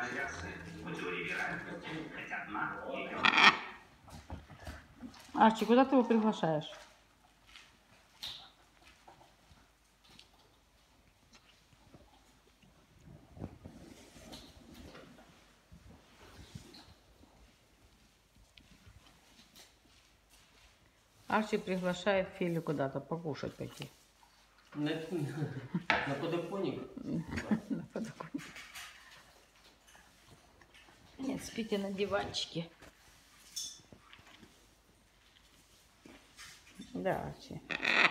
Арчи, куда ты его приглашаешь? Арчи приглашает Филю куда-то покушать пойти. На подоконник? На подоконник. Нет, спите на диванчике. Да, Арчи.